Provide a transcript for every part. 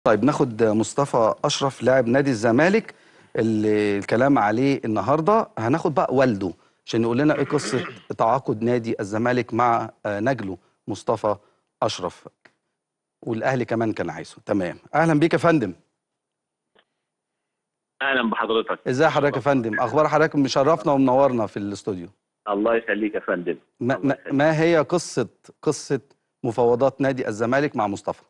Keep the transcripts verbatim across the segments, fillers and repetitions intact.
طيب ناخد مصطفى أشرف لاعب نادي الزمالك اللي الكلام عليه النهارده. هناخد بقى والده عشان يقول لنا ايه قصة تعاقد نادي الزمالك مع آه، نجله مصطفى أشرف، والأهلي كمان كان عايزه. تمام، أهلا بيك يا فندم. اهلا بحضرتك. ازي حضرتك يا فندم؟ أخبار حضرتك؟ مشرفنا ومنورنا في الاستوديو. الله يخليك يا فندم. ما, الله ما, يخليك. ما هي قصة قصة مفاوضات نادي الزمالك مع مصطفى؟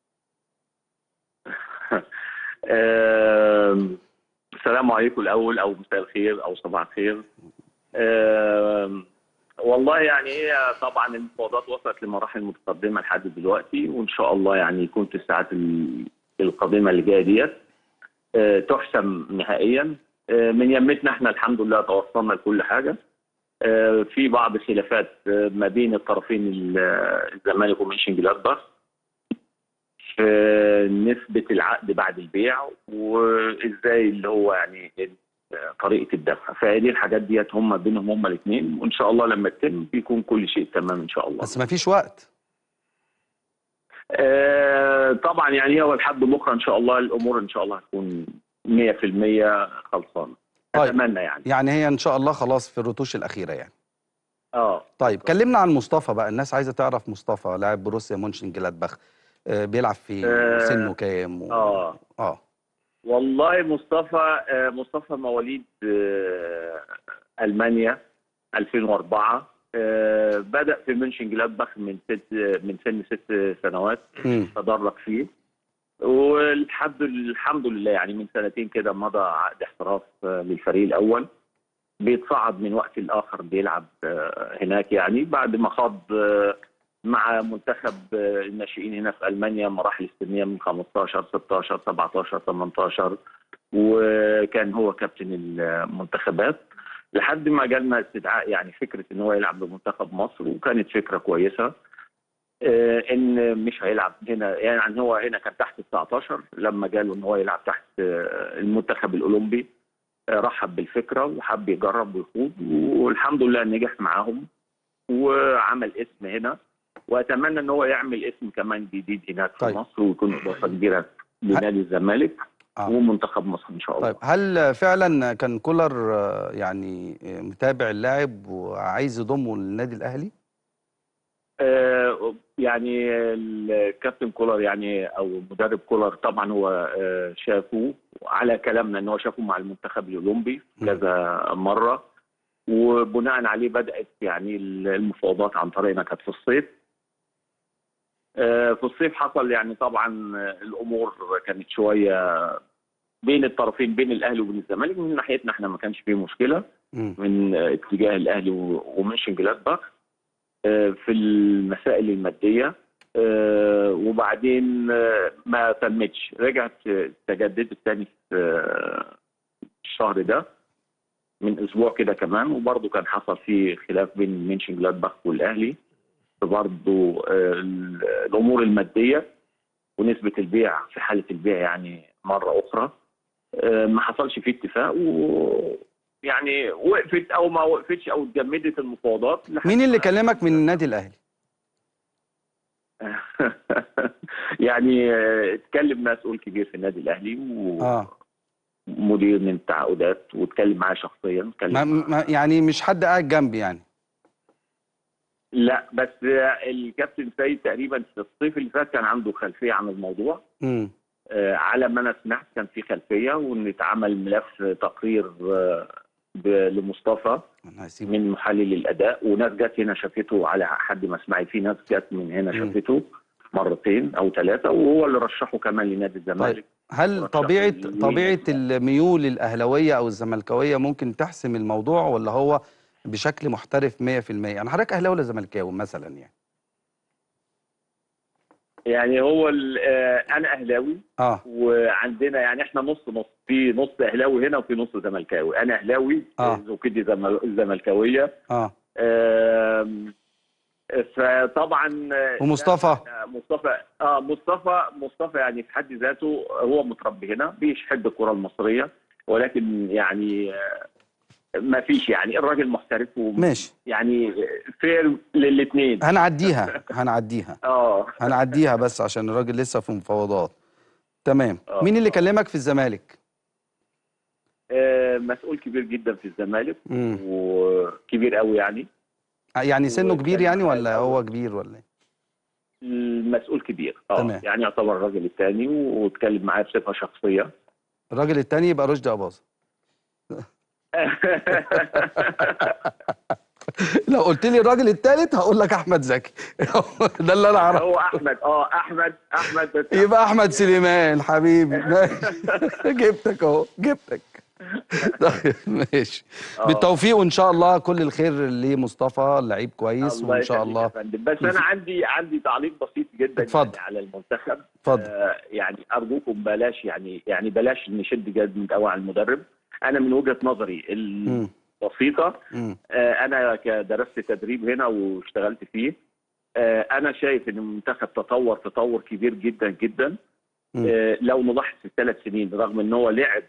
آم، السلام عليكم الاول، او مساء الخير او صباح الخير. آم، والله يعني هي طبعا المفاوضات وصلت لمراحل متقدمه لحد دلوقتي، وان شاء الله يعني يكون في الساعات ال- القادمه اللي جايه ديت آه، تحسم نهائيا. آه، من يمتنا احنا الحمد لله توصلنا لكل حاجه. آه، في بعض الخلافات آه، ما بين الطرفين، ال- الزمالك ومنشن جلادباخ، في نسبة العقد بعد البيع، وازاي اللي هو يعني طريقة الدفع. فدي الحاجات ديت هم بينهم هم الاثنين، وان شاء الله لما تتم بيكون كل شيء تمام ان شاء الله. بس ما فيش وقت. آه طبعا يعني هو لحد بكره ان شاء الله الامور ان شاء الله هتكون مية في المية خلصانه. طيب اتمنى يعني. يعني هي إن شاء الله خلاص في الرتوش الأخيرة يعني. اه طيب كلمنا عن مصطفى بقى، الناس عايزة تعرف مصطفى لاعب بروسيا مونشن جلادباخ، آه بيلعب فين وسنه اه, كام و... آه. اه والله مصطفى آه مصطفى مواليد آه المانيا ألفين وأربعة. آه، بدأ في مونشن جلادباخ من ست من سن ست سنوات. امم تدرج فيه، والحمد الحمد لله يعني من سنتين كده مضى عقد احتراف آه، للفريق الأول. بيتصعد من وقت لآخر بيلعب آه، هناك، يعني بعد ما خاض آه، مع منتخب آه، الناشئين هنا في ألمانيا مراحل السنية من خمستاشر ستاشر سبعتاشر تمنتاشر، وكان هو كابتن المنتخبات لحد ما جالنا استدعاء، يعني فكره ان هو يلعب بمنتخب مصر، وكانت فكره كويسه. آه، ان مش هيلعب هنا، يعني هو هنا كان تحت تسعتاشر، لما جاله ان هو يلعب تحت آه، المنتخب الاولمبي آه، رحب بالفكره وحب يجرب ويخوض، والحمد لله نجح معاهم وعمل اسم هنا. واتمنى ان هو يعمل اسم كمان جديد هناك في طيب مصر، ويكون اضافه كبيره ه... لنادي الزمالك اه ومنتخب مصر ان شاء طيب الله. هل فعلا كان كولر آه، يعني آه، متابع اللاعب وعايز يضمه للنادي الأهلي؟ آه، يعني الكابتن كولر يعني او المدرب كولر طبعا هو آه، شافه، على كلامنا ان هو شافه مع المنتخب الاولمبي مم. كذا مره، وبناء عليه بدات يعني المفاوضات عن طريقنا كانت في الصيف. آه، في الصيف حصل يعني طبعا الامور كانت شويه بين الطرفين، بين الاهلي وبين الزمالك. من ناحيتنا احنا ما كانش فيه مشكله، مم. من اتجاه الاهلي ومنشن جلادباخ في المسائل الماديه. آه، وبعدين آه، ما تمتش، رجعت آه، تجددت تاني في آه، الشهر ده من اسبوع كده كمان، وبرضه كان حصل فيه خلاف بين مينشن جلادباخ والاهلي في برضه آه، الامور الماديه ونسبه البيع في حاله البيع يعني مره اخرى. آه، ما حصلش فيه اتفاق، و يعني وقفت او ما وقفتش او اتجمدت المفاوضات مين لحد اللي ما كلمك الحمد من لله. النادي الأهلي؟ يعني آه، اتكلم مسؤول كبير في النادي الاهلي اه ومدير من التعاقدات، واتكلم معاه شخصيا، ما اتكلم ما مع. يعني مش حد قاعد جنبي يعني؟ لا بس آه، الكابتن سيد تقريبا في الصيف اللي فات كان عنده خلفيه عن الموضوع. امم آه، على ما انا سمعت كان في خلفيه، وان اتعمل ملف تقرير آه، ب- لمصطفى انا هسيبه. من محلل الاداء، وناس جت هنا شافته، على حد ما سمعت في ناس جت من هنا امم شافته مرتين او ثلاثه، وهو اللي رشحه كمان لنادي طيب الزمالك هل ورشحه طبيعة لنادي طبيعة الأهلي. الميول الأهلوية أو الزملكاوية ممكن تحسم الموضوع، ولا هو بشكل محترف مية في المية؟ أنا حضرتك أهلاوي ولا زملكاوي مثلا يعني؟ يعني هو ال- آه، انا اهلاوي، اه وعندنا يعني احنا نص نص، في نص اهلاوي هنا وفي نص زملكاوي. انا اهلاوي، آه، اه زوجتي زمل- زملكاويه. اه آم، فطبعا آه، لا ومصطفى؟ احنا مصطفى اه مصطفى مصطفى يعني في حد ذاته هو متربي هنا، بيحب الكره المصريه، ولكن يعني آه، ما فيش، يعني الراجل محترف، ماشي، ويعني فير للاثنين. هنعديها هنعديها اه هنعديها بس عشان الراجل لسه في مفاوضات. تمام. آه. مين اللي آه. كلمك في الزمالك؟ آه، مسؤول كبير جدا في الزمالك، مم. وكبير قوي يعني. يعني سنه كبير وكان يعني معايا ولا الأول. هو كبير ولا ايه؟ المسؤول كبير، اه تمام. يعني يعتبر الراجل الثاني، واتكلم معايا بصفه شخصيه. الراجل التاني يبقى رشدي أباظة. لو قلت لي الراجل التالت هقول لك احمد زكي. ده اللي انا اعرفه. هو احمد، اه احمد احمد بس يبقى احمد سليمان حبيبي. ماشي. جبتك اهو، جبتك. طيب ماشي. اه. بالتوفيق وان شاء الله كل الخير لمصطفى، لعيب كويس الله وان شاء يخليك يا الله. فندم، بس الف- انا عندي عندي تعليق بسيط جدا اتفضل. يعني على المنتخب. اتفضل. آه يعني ارجوكم بلاش يعني يعني بلاش نشد جامد قوي على المدرب. انا من وجهه نظري مم. البسيطه، مم. آه انا درست تدريب هنا واشتغلت فيه. آه انا شايف ان المنتخب تطور تطور كبير جدا جدا. مم. آه لو نلاحظ في الثلاث سنين، رغم ان هو لعب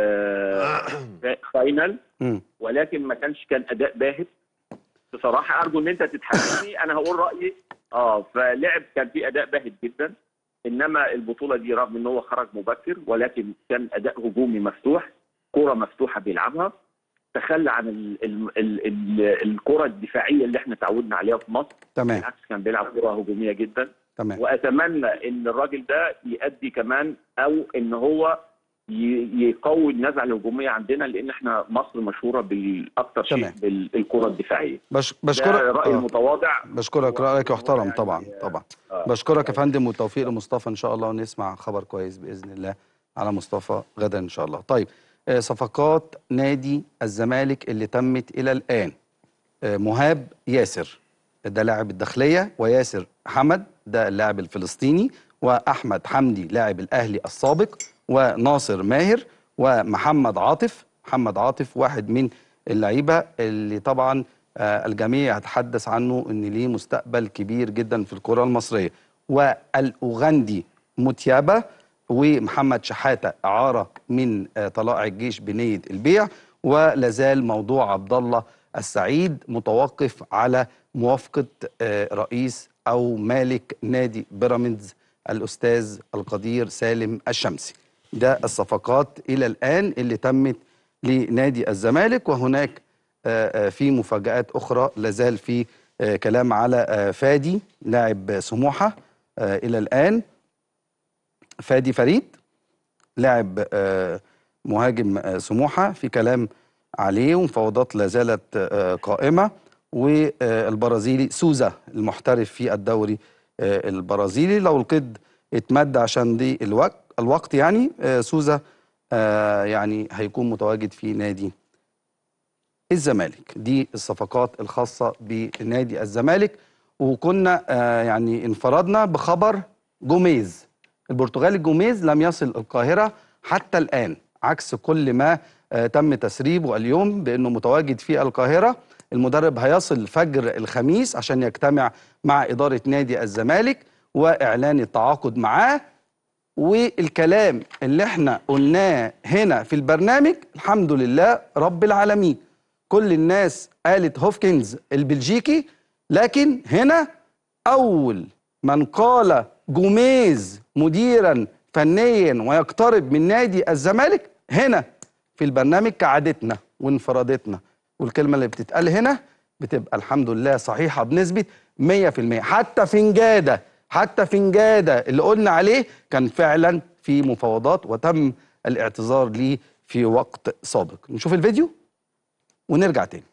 آه فاينل، مم. ولكن ما كانش كان اداء باهت. بصراحه ارجو ان انت تتحملني، انا هقول رايي. اه فلعب كان في اداء باهت جدا، انما البطوله دي رغم ان هو خرج مبكر، ولكن كان اداء هجومي مفتوح، كره مفتوحه بيلعبها. تخلى عن ال ال ال ال الكره الدفاعيه اللي احنا تعودنا عليها في مصر. تمام. بالعكس كان بيلعب كره هجوميه جدا. تمام. واتمنى ان الراجل ده يؤدي كمان، او ان هو ي- يقوي النزعه الهجوميه عندنا، لان احنا مصر مشهوره بالاكثر شيء تمام. بالكره الدفاعيه. بش... ده بشكرك. رايي آه. المتواضع. بشكرك، و- رأيك وهو يحترم يعني طبعا طبعا. آه بشكرك يا الله فندم، يخليك. والتوفيق لمصطفى ان شاء الله، ونسمع خبر كويس بإذن الله على مصطفى غدا ان شاء الله. طيب، آه، صفقات نادي الزمالك اللي تمت إلى الآن: آه، مهاب ياسر ده لاعب الداخلية، وياسر حمد ده اللاعب الفلسطيني، وأحمد حمدي لاعب الأهلي السابق، وناصر ماهر، ومحمد عاطف. محمد عاطف واحد من اللعيبة اللي طبعا آه، الجميع يتحدث عنه ان ليه مستقبل كبير جدا في الكرة المصرية. والأوغندي متيابة، ومحمد شحاتة إعارة من آه، طلائع الجيش بنية البيع. ولازال موضوع عبد الله السعيد متوقف على موافقة آه، رئيس أو مالك نادي بيراميدز الأستاذ القدير سالم الشمسي. ده الصفقات إلى الآن اللي تمت لنادي الزمالك. وهناك آه، آه، في مفاجآت أخرى، لازال في آه، كلام على آه، فادي لاعب سموحة آه، إلى الآن. فادي فريد لاعب آه، مهاجم آه، سموحة، في كلام عليه، ومفاوضات لا زالت آه، قائمة. والبرازيلي سوزا المحترف في الدوري آه، البرازيلي، لو القيد اتمد عشان دي الوقت الوقت يعني آه، سوزا آه، يعني هيكون متواجد في نادي الزمالك. دي الصفقات الخاصة بنادي الزمالك. وكنا آه، يعني انفردنا بخبر جوميز البرتغالي. جوميز لم يصل القاهرة حتى الآن، عكس كل ما آه، تم تسريبه اليوم بأنه متواجد في القاهرة. المدرب هيصل فجر الخميس عشان يجتمع مع إدارة نادي الزمالك وإعلان التعاقد معاه. والكلام اللي احنا قلناه هنا في البرنامج الحمد لله رب العالمين، كل الناس قالت هوفكينز البلجيكي، لكن هنا أول من قال جوميز مديرا فنيا ويقترب من نادي الزمالك هنا في البرنامج كعادتنا وانفرادتنا. والكلمة اللي بتتقال هنا بتبقى الحمد لله صحيحة بنسبة مية في المية. حتى فنجادة حتى فنجادة اللي قلنا عليه كان فعلا في مفاوضات وتم الاعتذار ليه في وقت سابق. نشوف الفيديو ونرجع تاني.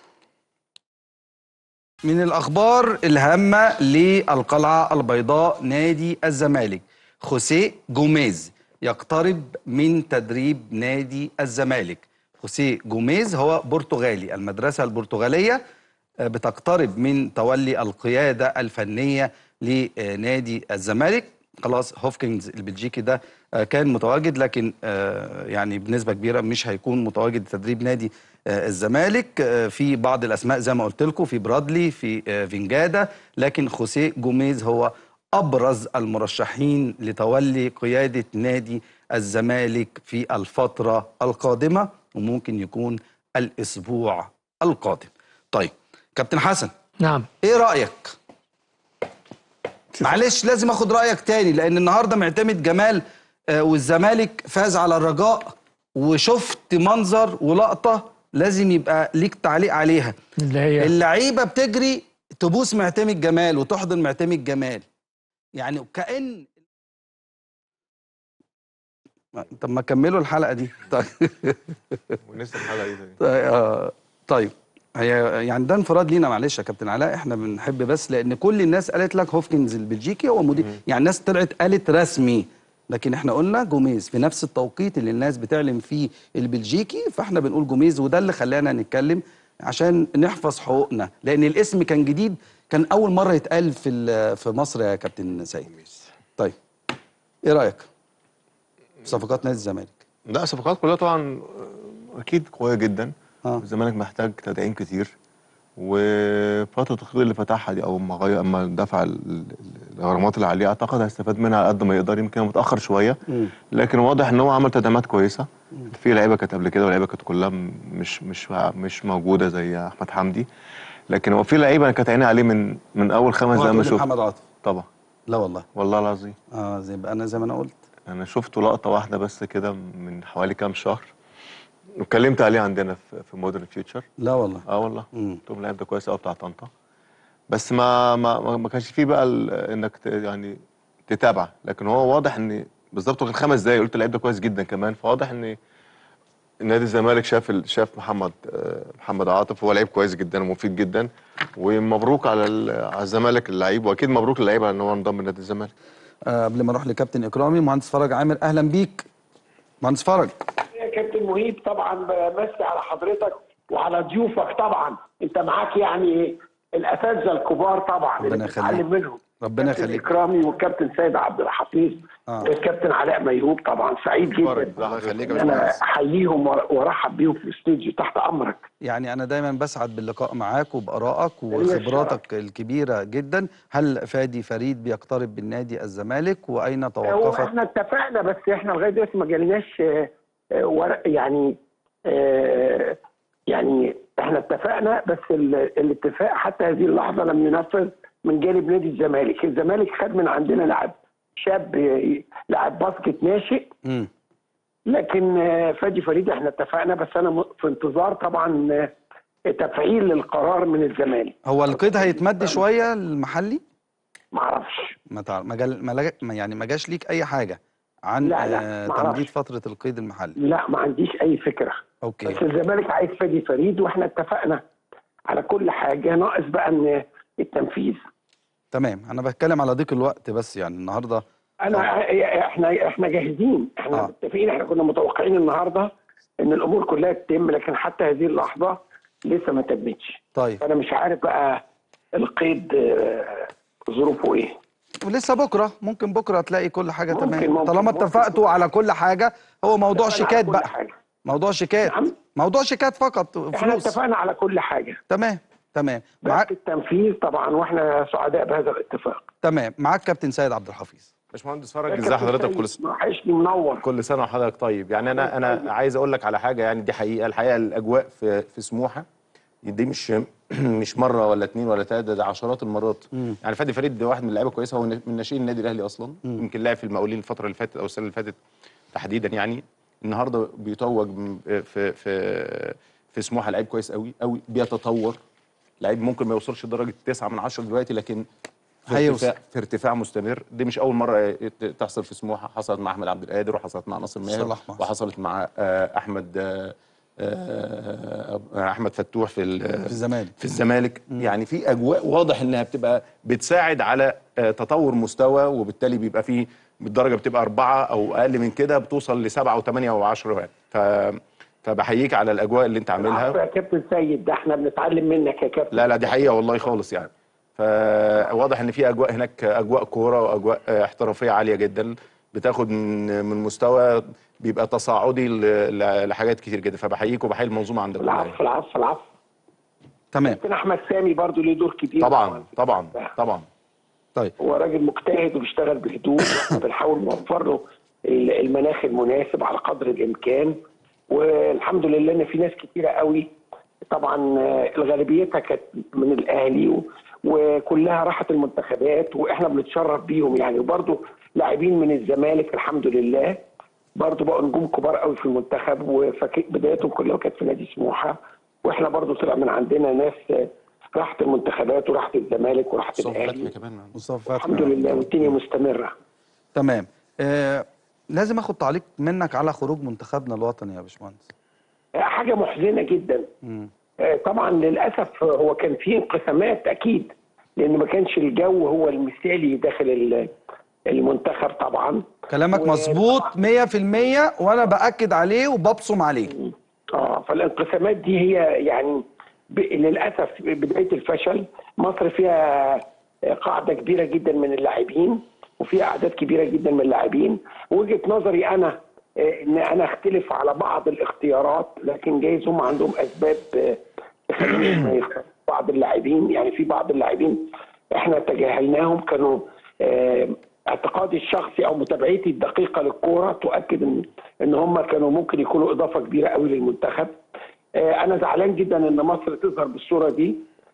من الأخبار الهامة للقلعة البيضاء نادي الزمالك: خوسيه جوميز يقترب من تدريب نادي الزمالك. خوسيه جوميز هو برتغالي، المدرسة البرتغالية آه، بتقترب من تولي القيادة الفنية لنادي الزمالك. خلاص هوفكينز البلجيكي ده آه، كان متواجد، لكن آه، يعني بنسبة كبيرة مش هيكون متواجد تدريب نادي آه، الزمالك. آه، في بعض الأسماء زي ما قلت لكم، في برادلي، في آه، فينجادا، لكن خوسيه جوميز هو أبرز المرشحين لتولي قيادة نادي الزمالك في الفترة القادمة، وممكن يكون الأسبوع القادم. طيب كابتن حسن، نعم. ايه رأيك؟ معلش لازم اخد رأيك تاني، لان النهارده معتمد جمال آه، والزمالك فاز على الرجاء، وشفت منظر ولقطه لازم يبقى ليك تعليق عليها، اللي هي اللعيبه بتجري تبوس معتمد جمال وتحضن معتمد جمال، يعني كأن. طب ما كملوا الحلقه دي. طيب ونسي الحلقه دي تاني. طيب, آه طيب هي يعني ده انفراد لينا، معلش يا كابتن علاء، احنا بنحب بس لان كل الناس قالت لك هوفكنز البلجيكي هو مدير، يعني الناس طلعت قالت رسمي، لكن احنا قلنا جوميز في نفس التوقيت اللي الناس بتعلن فيه البلجيكي، فاحنا بنقول جوميز، وده اللي خلانا نتكلم عشان نحفظ حقوقنا، لان الاسم كان جديد، كان اول مره يتقال في في مصر يا كابتن سيد. طيب ايه رايك في صفقات نادي الزمالك؟ لا الصفقات كلها طبعا اكيد قويه جدا. اه الزمالك محتاج تدعيم كتير، وفتره التخطيط اللي فتحها دي او ما غير اما دفع ال- ال- الغرامات اللي عليه، اعتقد هيستفاد منها على قد ما يقدر، يمكن متاخر شويه مم. لكن واضح ان هو عمل تدعيمات كويسه. في لعيبه كانت قبل كده ولعيبه كانت كلها م- مش مش مش موجوده زي احمد حمدي، لكن هو في لعيبه انا كانت عيني عليه من من اول خمس دقايق ما شفت. محمد عاطف؟ طبعا لا والله. والله العظيم اه زي بقى انا زي ما انا قلت. انا شفته لقطه واحده بس كده من حوالي كام شهر، اتكلمت عليه عندنا في في مودرن فيوتشر. لا والله. اه والله مم. قلت لهم اللاعب ده كويس قوي بتاع طنطا، بس ما ما ما ما كانش فيه بقى ال- انك ت- يعني تتابع، لكن هو واضح ان بالظبط كان خمس دقايق قلت اللعيب ده كويس جدا كمان، فواضح ان نادي الزمالك شاف ال- شاف محمد آه، محمد عاطف، هو لعيب كويس جدا ومفيد جدا، ومبروك على ال- على الزمالك اللعيب، واكيد مبروك للعيبه ان هو انضم لنادي الزمالك. آه قبل ما اروح لكابتن اكرامي، مهندس فرج عامر، اهلا بيك مهندس فرج. يا كابتن مهيب طبعا بمسي على حضرتك وعلى ضيوفك، طبعا انت معاك يعني الاساتذه الكبار طبعا ربنا اللي يخليك. بتتعلم منهم. ربنا كابتن يخليك. اكرامي والكابتن سيد عبد الحفيظ آه. والكابتن علاء ميهوب، طبعا سعيد فرج، جدا الله يخليك يا ان انا باشمهندس. احييهم وارحب بيهم في الاستوديو تحت امرك. يعني انا دايما بسعد باللقاء معاك وبارائك ليا وخبراتك الكبيره جدا. هل فادي فريد بيقترب بالنادي الزمالك، واين هو توقفت؟ احنا اتفقنا بس احنا لغايه دلوقتي ما جالناش آه، آه، ورق يعني آه، يعني احنا اتفقنا، بس ال- الاتفاق حتى هذه اللحظه لم ينفذ من جانب نادي الزمالك. الزمالك خد من عندنا لاعب شاب آه، لاعب باسكت ناشئ، امم لكن آه، فادي فريد احنا اتفقنا، بس انا م- في انتظار طبعا آه، تفعيل للقرار من الزمالك. هو القيد هيتمد شويه المحلي؟ ما اعرفش. ما تع... ما, جال... ما, لج... ما يعني ما جاش ليك اي حاجه عن لا، لا، آه ما تمديد أعرفش. فتره القيد المحلي؟ لا ما عنديش اي فكره. اوكي. بس الزمالك عايز فادي فريد واحنا اتفقنا على كل حاجه، ناقص بقى ان التنفيذ. تمام، انا بتكلم على ضيق الوقت بس، يعني النهارده انا احنا احنا جاهزين، احنا آه. متفقين، احنا كنا متوقعين النهارده ان الامور كلها تتم، لكن حتى هذه اللحظه لسه ما تمتش. طيب انا مش عارف بقى القيد آه، ظروفه ايه. ولسه بكره، ممكن بكره تلاقي كل حاجه ممكن- تمام ممكن- طالما ممكن اتفقتوا كل على حاجة. كل حاجه. هو موضوع اتفقنا على شيكات كل بقى، حاجة. موضوع شيكات، نعم. موضوع شيكات فقط، احنا فلوس. اتفقنا على كل حاجه، تمام تمام بس معاك. التنفيذ طبعا واحنا سعداء بهذا الاتفاق. تمام معاك كابتن سيد عبد الحفيظ. باشمهندس فرج، ازي حضرتك؟ كل سنه وحشني منور. كل سنه وحضرتك طيب. يعني انا انا عايز اقول لك على حاجه، يعني دي حقيقه، الحقيقه الاجواء في في سموحه دي مش مش مره ولا اتنين ولا تلاته، ده عشرات المرات. مم. يعني فادي فريد ده واحد من اللعيبه كويسه، هو من ناشئين النادي الاهلي اصلا، يمكن لعب في المقاولين الفتره اللي فاتت او السنه اللي فاتت تحديدا. يعني النهارده بيتوج م- في في في سموحه، لعيب كويس قوي قوي، بيتطور، لعيب ممكن ما يوصلش لدرجه تسعة من عشرة دلوقتي، لكن في هيوصل. ارتفاع في ارتفاع مستمر. دي مش اول مره تحصل في سموحه، حصلت مع احمد عبد القادر، وحصلت مع ناصر ماهر، صلاح محسن. وحصلت مع آه، احمد آه، آه، احمد فتوح في ال- في الزمالك. في الزمالك. يعني في اجواء واضح انها بتبقى بتساعد على آه، تطور مستوى، وبالتالي بيبقى في بالدرجه بتبقى اربعه او اقل من كده، بتوصل لسبعه وثمانيه وعشره. ف فبحييك على الاجواء اللي انت عاملها. عفوا يا كابتن سيد، ده احنا بنتعلم منك يا كابتن. لا لا دي حقيقه والله خالص يعني. فواضح ان في اجواء هناك، اجواء كوره واجواء احترافيه عاليه جدا، بتاخد من من مستوى بيبقى تصاعدي ل- ل- لحاجات كتير جدا. فبحييك وبحيي المنظومه عندك كلها. العفو العفو العفو. تمام كابتن احمد سامي برضو ليه دور كبير طبعا طبعا طبعا. طيب هو راجل مجتهد وبيشتغل بهدوء، واحنا بنحاول نوفر له المناخ المناسب على قدر الامكان، والحمد لله ان في ناس كتيره قوي طبعا الغالبيتها كانت من الاهلي و- وكلها راحت المنتخبات، واحنا بنتشرف بيهم يعني. وبرضه لاعبين من الزمالك الحمد لله برضه بقوا نجوم كبار قوي في المنتخب، وبدايتهم كلها كانت في نادي سموحه، واحنا برضه طلع من عندنا ناس راحت المنتخبات وراحت الزمالك وراحت مصطفى الاهلي فتحي كمان. مصطفى فتحي. الحمد لله، والدنيا مستمره. تمام. آه لازم اخد تعليق منك على خروج منتخبنا الوطني يا باشمهندس. حاجه محزنه جدا. مم. آه، طبعا للاسف هو كان في انقسامات اكيد، لان ما كانش الجو هو المثالي داخل ال- المنتخب طبعا. كلامك و- مظبوط مية في المية وانا باكد عليه وببصم عليه. اه فالانقسامات دي هي يعني ب... للاسف بدايه الفشل. مصر فيها قاعده كبيره جدا من اللاعبين، وفيها اعداد كبيره جدا من اللاعبين. وجهه نظري انا آه، ان انا اختلف على بعض الاختيارات، لكن جايز هم عندهم اسباب آه، تخليهم يختاروا بعض اللاعبين. يعني في بعض اللاعبين احنا تجاهلناهم، كانوا آه، اعتقادي الشخصي او متابعتي الدقيقه للكوره تؤكد ان ان هم كانوا ممكن يكونوا اضافه كبيره قوي للمنتخب. آه، انا زعلان جدا ان مصر تظهر بالصوره دي،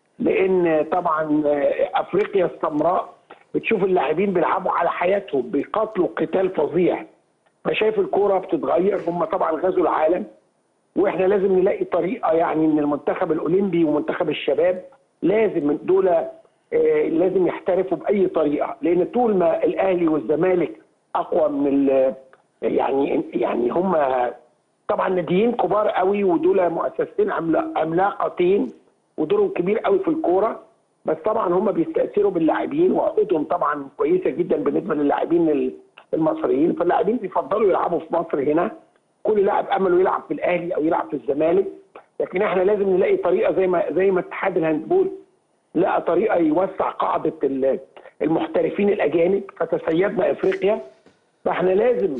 لان طبعا آه، افريقيا السمراء بتشوف اللاعبين بيلعبوا على حياتهم، بيقاتلوا قتال فظيع. فشايف الكوره بتتغير. هم طبعا غزوا العالم، واحنا لازم نلاقي طريقه، يعني ان المنتخب الاولمبي ومنتخب الشباب لازم دول آه، لازم يحترفوا باي طريقه، لان طول ما الاهلي والزمالك اقوى من ال- يعني يعني هم طبعا ناديين كبار قوي، ودول مؤسستين عملا- عملاقتين ودورهم كبير قوي في الكوره، بس طبعا هم بيستاثروا باللاعبين، وعقودهم طبعا كويسه جدا بالنسبه للاعبين المصريين. فاللاعبين بيفضلوا يلعبوا في مصر هنا. كل لاعب امله يلعب في الاهلي او يلعب في الزمالك، لكن احنا لازم نلاقي طريقه زي ما زي ما اتحاد الهاندبول لقى طريقه يوسع قاعده ال- المحترفين الاجانب، فتسيبنا افريقيا. فاحنا لازم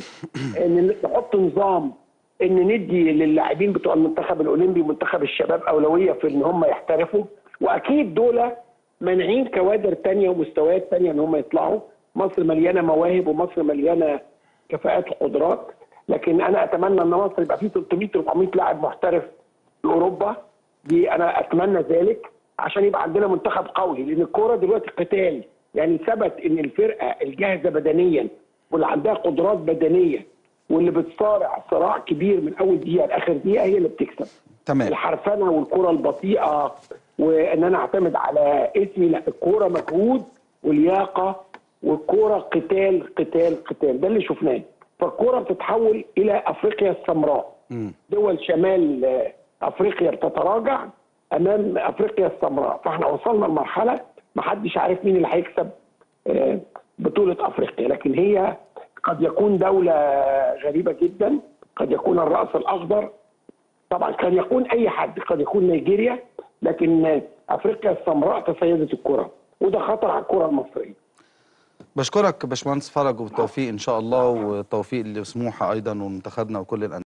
ان نحط نظام ان ندي للاعبين بتوع المنتخب الاولمبي ومنتخب الشباب اولويه في ان هم يحترفوا، واكيد دول مانعين كوادر تانية ومستويات تانية ان هم يطلعوا. مصر مليانه مواهب ومصر مليانه كفاءات وقدرات، لكن انا اتمنى ان مصر يبقى فيه ثلاثمية أربعمية لاعب محترف في اوروبا. دي انا اتمنى ذلك عشان يبقى عندنا منتخب قوي، لان الكوره دلوقتي قتال. يعني ثبت ان الفرقه الجاهزه بدنيا واللي عندها قدرات بدنيه واللي بتصارع صراع كبير من اول دقيقه لاخر دقيقه هي اللي بتكسب. تمام. الحرفنه والكره البطيئه وان انا اعتمد على اسمي، لا، الكوره مجهود ولياقه، والكوره قتال قتال قتال. ده اللي شفناه. فالكوره بتتحول الى افريقيا السمراء. مم. دول شمال آه، افريقيا بتتراجع امام افريقيا السمراء. فاحنا وصلنا لمرحله ما حدش عارف مين اللي هيكسب آه، بطوله افريقيا. لكن هي قد يكون دوله غريبه جدا، قد يكون الراس الاخضر، طبعا قد يكون اي حد، قد يكون نيجيريا، لكن افريقيا السمراء تسيدت الكره، وده خطر على الكره المصريه. بشكرك باشمهندس فرج، وبالتوفيق ان شاء الله، وتوفيق لسموحه ايضا ومنتخبنا وكل الأندية.